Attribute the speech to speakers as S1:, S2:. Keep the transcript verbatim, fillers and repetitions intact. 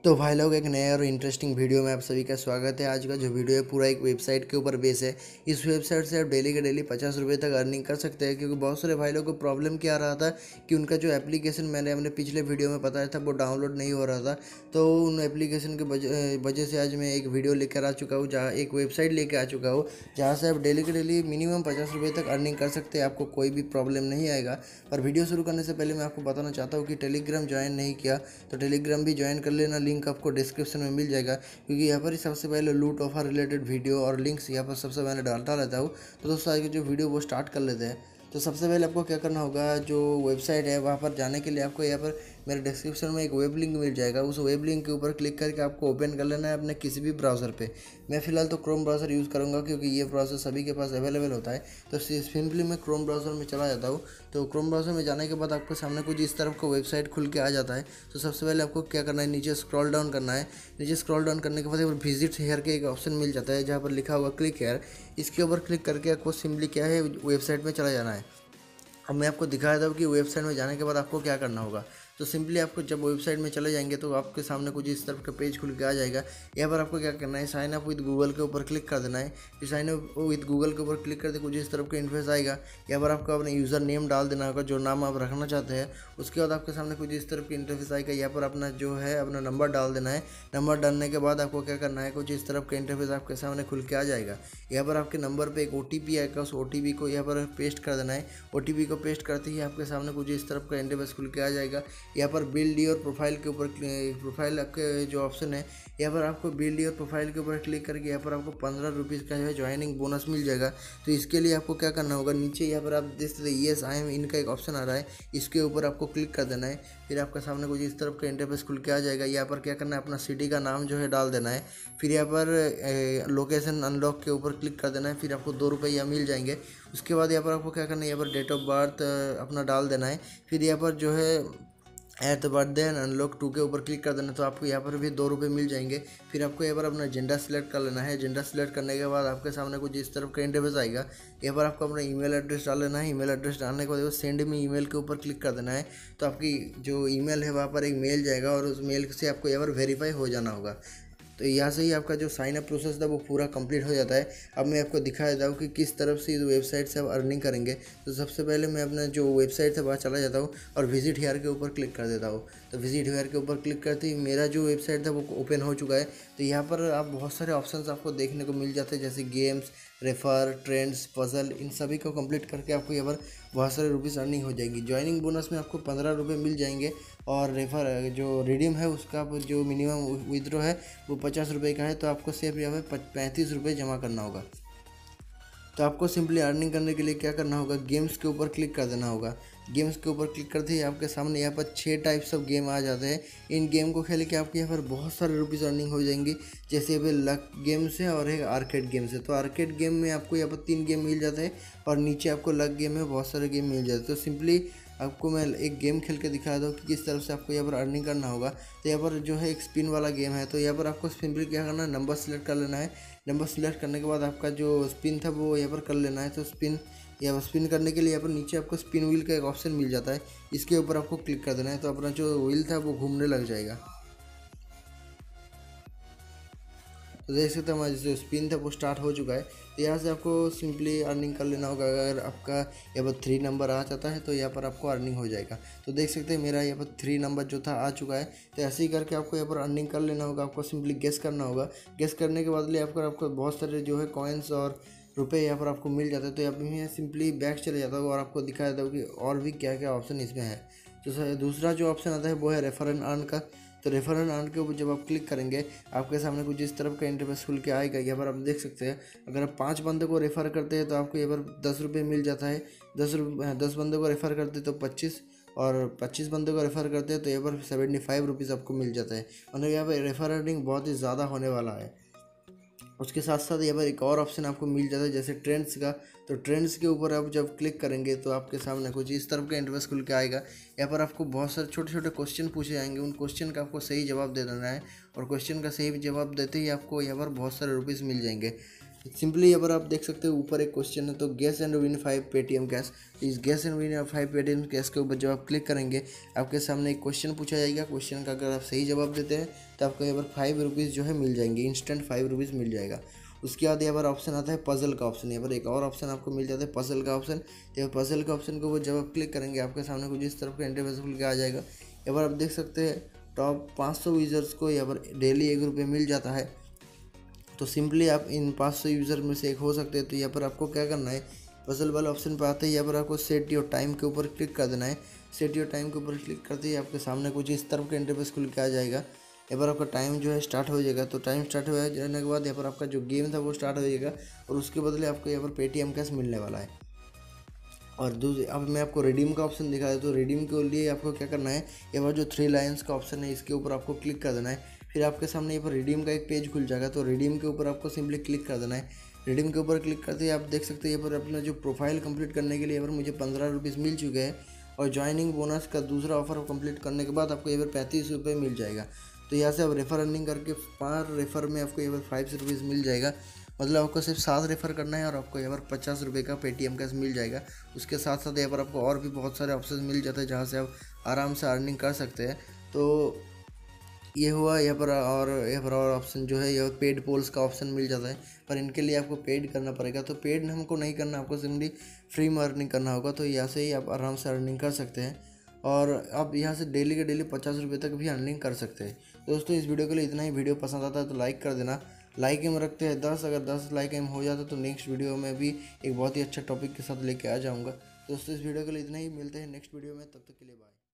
S1: तो भाई लोग, एक नया और इंटरेस्टिंग वीडियो में आप सभी का स्वागत है। आज का जो वीडियो है पूरा एक वेबसाइट के ऊपर बेस है। इस वेबसाइट से आप डेली के डेली पचास रुपये तक अर्निंग कर सकते हैं, क्योंकि बहुत सारे भाई लोग को प्रॉब्लम क्या आ रहा था कि उनका जो एप्लीकेशन मैंने अपने पिछले वीडियो में बताया था वो डाउनलोड नहीं हो रहा था। तो उन एप्लीकेशन के वजह से आज मैं एक वीडियो लेकर आ चुका हूँ, जहाँ एक वेबसाइट लेकर आ चुका हूँ जहाँ से आप डेली के डेली मिनिमम पचास रुपये तक अर्निंग कर सकते हैं। आपको कोई भी प्रॉब्लम नहीं आएगा। पर वीडियो शुरू करने से पहले मैं आपको बताना चाहता हूँ कि टेलीग्राम ज्वाइन नहीं किया तो टेलीग्राम भी ज्वाइन कर लेना। लिंक आपको डिस्क्रिप्शन में मिल जाएगा, क्योंकि यहाँ पर ही सबसे पहले लूट ऑफर रिलेटेड वीडियो और लिंक्स यहाँ पर सबसे पहले डालता रहता हूँ। तो दोस्तों, आज की जो वीडियो वो स्टार्ट कर लेते हैं। तो सबसे पहले आपको क्या करना होगा, जो वेबसाइट है वहाँ पर जाने के लिए आपको यहाँ पर मेरे डिस्क्रिप्शन में एक वेब लिंक मिल जाएगा। उस वेब लिंक के ऊपर क्लिक करके आपको ओपन कर लेना है अपने किसी भी ब्राउज़र पे। मैं फ़िलहाल तो क्रोम ब्राउज़र यूज़ करूँगा, क्योंकि ये ब्राउज़र सभी के पास अवेलेबल होता है। तो सिंपली मैं क्रोम ब्राउज़र में चला जाता हूँ। तो क्रोम ब्राउज़र में जाने के बाद आपके सामने कुछ इस तरफ को वेबसाइट खुल के आ जाता है। तो सबसे पहले आपको क्या करना है, नीचे स्क्रॉल डाउन करना है। नीचे स्क्रॉल डाउन करने के बाद विजिट हेयर के एक ऑप्शन मिल जाता है, जहाँ पर लिखा हुआ क्लिक हेयर। इसके ऊपर क्लिक करके आपको सिंपली क्या है, वेबसाइट में चला जाना है। अब मैं आपको दिखा देता हूँ कि वेबसाइट में जाने के बाद आपको क्या करना होगा। तो सिंपली आपको जब वेबसाइट में चले जाएंगे तो आपके सामने कुछ इस तरफ का पेज खुल के आ जाएगा। यहाँ पर आपको क्या करना है, साइन अप विद गूगल के ऊपर क्लिक कर देना है। फिर साइन अप विद गूगल के ऊपर क्लिक करते कुछ इस तरफ का इंटरफेस आएगा। यहाँ पर आपको अपना यूज़र नेम डाल देना होगा, जो नाम आप रखना चाहते हैं। उसके बाद आपके सामने कुछ इस तरफ का इंटरफेस आएगा। यहाँ पर अपना जो है अपना नंबर डाल देना है। नंबर डालने के बाद आपको क्या करना है, कुछ इस तरफ का इंटरफेस आपके सामने खुल के आ जाएगा। यहाँ पर आपके नंबर पर एक ओ टी पी आएगा, उस ओ टी पी को यहाँ पर पेस्ट कर देना है। ओ टी पी को पेस्ट करते ही आपके सामने कुछ इस तरफ का इंटरफेस खुल के आ जाएगा। यहाँ पर बिल्ड योर प्रोफाइल के ऊपर प्रोफाइल आपके जो ऑप्शन है, यहाँ पर आपको बिल्ड योर प्रोफाइल के ऊपर क्लिक करके यहाँ पर आपको पंद्रह रुपीज़ का जो है ज्वाइनिंग बोनस मिल जाएगा। तो इसके लिए आपको क्या करना होगा, नीचे यहाँ पर आप देख सकते हैं येस आई एम इन का एक ऑप्शन आ रहा है, इसके ऊपर आपको क्लिक कर देना है। फिर आपके सामने कुछ इस तरफ का इंटरफेस खुल के आ जाएगा। यहाँ पर क्या करना है, अपना सिटी का नाम जो है डाल देना है। फिर यहाँ पर लोकेशन अनलॉक के ऊपर क्लिक कर देना है। फिर आपको दो रुपये यहाँ मिल जाएंगे। उसके बाद यहाँ पर आपको क्या करना है, यहाँ पर डेट ऑफ बर्थ अपना डाल देना है। फिर यहाँ पर जो है at the birthday and unlock to के ऊपर क्लिक कर देना, तो आपको यहाँ पर भी दो रुपये मिल जाएंगे। फिर आपको यहाँ पर अपना जेंडर सेलेक्ट कर लेना है। जेंडर सेलेक्ट करने के बाद आपके सामने कुछ इस तरफ का इंटरफेस आएगा। यहाँ पर आपको अपना ईमेल एड्रेस डाल लेना है। ईमेल एड्रेस डालने के बाद सेंड मी ईमेल के ऊपर क्लिक कर देना है। तो आपकी जो ईमेल है वहाँ पर एक मेल जाएगा और उस मेल से आपको यहाँ पर वेरीफाई हो जाना होगा। तो यहाँ से ही आपका जो साइन अप प्रोसेस था वो पूरा कंप्लीट हो जाता है। अब मैं आपको दिखा देता हूँ कि किस तरफ से इस वेबसाइट से आप अर्निंग करेंगे। तो सबसे पहले मैं अपना जो वेबसाइट है वहाँ चला जाता हूँ और विजिट हेयर के ऊपर क्लिक कर देता हूँ। तो विजिट हेयर के ऊपर क्लिक करते ही मेरा जो वेबसाइट था वो ओपन हो चुका है। तो यहाँ पर आप बहुत सारे ऑप्शंस आपको देखने को मिल जाते हैं, जैसे गेम्स, रेफर, ट्रेंड्स, पजल, इन सभी को कंप्लीट करके आपको यहाँ पर बहुत सारे रुपीज़ अर्निंग हो जाएंगी। ज्वाइनिंग बोनस में आपको पंद्रह रुपये मिल जाएंगे और रेफर जो रिडीम है उसका जो मिनिमम विड्रॉ है वो पचास रुपये का है। तो आपको सिर्फ यहाँ पर पैंतीस रुपये जमा करना होगा। तो आपको सिंपली अर्निंग करने के लिए क्या करना होगा, गेम्स के ऊपर क्लिक कर देना होगा। गेम्स के ऊपर क्लिक करते ही आपके सामने यहाँ पर छः टाइप्स ऑफ गेम आ जाते हैं। इन गेम को खेल के आपके यहाँ पर बहुत सारे रुपीज़ अर्निंग हो जाएंगी। जैसे अभी लक गेम्स है और एक आर्केड गेम्स है। तो आर्केड गेम में आपको यहाँ पर तीन गेम मिल जाते हैं और नीचे आपको लक गेम में बहुत सारे गेम मिल जाते हैं। तो सिंपली आपको मैं एक गेम खेल के दिखा दूँ कि किस तरफ से आपको यहाँ पर अर्निंग करना होगा। तो यहाँ पर जो है एक स्पिन वाला गेम है। तो यहाँ पर आपको सिंपली क्या करना है, नंबर सेलेक्ट कर लेना है। नंबर सेलेक्ट करने के बाद आपका जो स्पिन था वो यहाँ पर कर लेना है। तो स्पिन या स्पिन करने के लिए यहाँ पर नीचे आपको स्पिन व्हील का एक ऑप्शन मिल जाता है, इसके ऊपर आपको क्लिक कर देना है। तो अपना जो व्हील था वो घूमने लग जाएगा। तो देख सकते हैं हमारा जो स्पिन था वो स्टार्ट हो चुका है। तो यहाँ से आपको सिंपली अर्निंग कर लेना होगा। अगर आपका यहाँ पर थ्री नंबर आ जाता है तो यहाँ पर आपको अर्निंग हो जाएगा। तो देख सकते हैं मेरा यहाँ पर थ्री नंबर जो था आ चुका है। तो ऐसे ही करके आपको यहाँ पर अर्निंग कर लेना होगा। आपको सिंपली गेस करना होगा। गेस करने के बदले आपको आपको बहुत सारे जो है कॉइन्स और रुपए यहाँ पर आपको मिल जाते हैं। तो यहाँ पर मैं सिंपली बैक चले जाता हूँ और आपको दिखा देता हूँ कि और भी क्या क्या ऑप्शन इसमें है। तो दूसरा जो ऑप्शन आता है वो है रेफर एंड अर्न का। तो रेफर एंड अर्न के ऊपर जब आप क्लिक करेंगे आपके सामने कुछ इस तरफ का इंटरफेस खुल के आएगा। यहाँ पर आप देख सकते हैं, अगर आप पाँच बंदे को रेफ़र करते हैं तो आपको यहाँ पर दस रुपये मिल जाता है। दस रुपये दस बंदे को रेफ़र करते हैं तो पच्चीस, और पच्चीस बंदे को रेफ़र करते हैं तो यहाँ पर सेवेंटी फाइव रुपीज़ आपको मिल जाता है। मतलब यहाँ पर रेफर अर्निंग बहुत ही ज़्यादा होने वाला है। उसके साथ साथ यहाँ पर एक और ऑप्शन आपको मिल जाता है, जैसे ट्रेंड्स का। तो ट्रेंड्स के ऊपर आप जब क्लिक करेंगे तो आपके सामने कुछ इस तरफ का इंटरफेस खुल के आएगा। यहाँ पर आपको बहुत सारे छोटे छोटे क्वेश्चन पूछे जाएंगे। उन क्वेश्चन का आपको सही जवाब दे देना है और क्वेश्चन का सही जवाब देते ही आपको यहाँ पर बहुत सारे रुपीज़ मिल जाएंगे। सिंपली अगर आप देख सकते हो ऊपर एक क्वेश्चन है, तो guess and win five Paytm cash. इस guess and win five Paytm cash के ऊपर जब आप क्लिक करेंगे आपके सामने एक क्वेश्चन पूछा जाएगा। क्वेश्चन का अगर आप सही जवाब देते हैं तो आपको यहाँ पर फाइव रुपीज़ जो है मिल जाएंगे, इंस्टेंट फाइव रुपीज़ मिल जाएगा। उसके बाद यहाँ पर ऑप्शन आता है पजल का ऑप्शन। यहाँ पर एक और ऑप्शन आपको मिल जाता है पजल का ऑप्शन। यहाँ पजल का ऑप्शन के ऊपर जब आप क्लिक करेंगे आपके सामने कुछ इस तरफ का इंटरफेस खुल के आ जाएगा। यहाँ पर आप देख सकते हैं टॉप पाँच सौ यूज़र्स को यहाँ पर डेली एक रुपये मिल जाता है। तो सिंपली आप इन पाँच सौ यूज़र में से एक हो सकते हैं। तो यहाँ पर आपको क्या करना है, पजल वाला ऑप्शन पर आते ही यहाँ पर आपको सेट योर टाइम के ऊपर क्लिक कर देना है। सेट योर टाइम के ऊपर क्लिक करते ही आपके सामने कुछ इस तरफ का इंटरफेस खुल के आ जाएगा। यहाँ पर आपका टाइम जो है स्टार्ट हो जाएगा। तो टाइम स्टार्ट हो जाने के बाद यहाँ पर आपका जो गेम था वो स्टार्ट हो जाएगा और उसके बदले आपको यहाँ पर पेटीएम कैश मिलने वाला है। और दूसरी अब मैं आपको रिडीम का ऑप्शन दिखा देता हूँ। तो रिडीम के लिए आपको क्या करना है, यहाँ पर जो थ्री लाइन्स का ऑप्शन है इसके ऊपर आपको क्लिक कर देना है। फिर आपके सामने यहाँ पर रिडीम का एक पेज खुल जाएगा। तो रिडीम के ऊपर आपको सिंपली क्लिक कर देना है। रिडीम के ऊपर क्लिक करते ही आप देख सकते हैं यहाँ पर अपना जो प्रोफाइल कंप्लीट करने के लिए यहाँ पर मुझे पंद्रह रुपीज़ मिल चुके हैं और ज्वाइनिंग बोनस का दूसरा ऑफर कंप्लीट करने के बाद आपको यहाँ पर पैंतीस रुपये मिल जाएगा। तो यहाँ से आप रेफर अर्निंग करके पार रेफर में आपको यहाँ पर फाइव रुपीज़ मिल जाएगा। मतलब आपको सिर्फ सात रेफर करना है और आपको यहाँ पर पचास रुपये का पेटीएम कैश मिल जाएगा। उसके साथ साथ यहाँ पर आपको और भी बहुत सारे ऑप्शन मिल जाते हैं जहाँ से आप आराम से अर्निंग कर सकते हैं। तो ये हुआ यहाँ पर। और यहाँ पर और ऑप्शन जो है, यह पेड पोल्स का ऑप्शन मिल जाता है, पर इनके लिए आपको पेड करना पड़ेगा। तो पेड हमको नहीं करना, आपको सिंपली फ्री में अर्निंग करना होगा। तो यहाँ से ही आप आराम से अर्निंग कर सकते हैं और आप यहाँ से डेली के डेली पचास रुपये तक भी अर्निंग कर सकते हैं। दोस्तों इस वीडियो के लिए इतना ही। वीडियो पसंद आता है तो लाइक कर देना। लाइक एम रखते हैं दस, अगर दस लाइक एम हो जाता तो नेक्स्ट वीडियो में भी एक बहुत ही अच्छा टॉपिक के साथ लेके आ जाऊँगा। दोस्तों इस वीडियो के लिए इतना ही। मिलते हैं नेक्स्ट वीडियो में, तब तक के लिए बाय।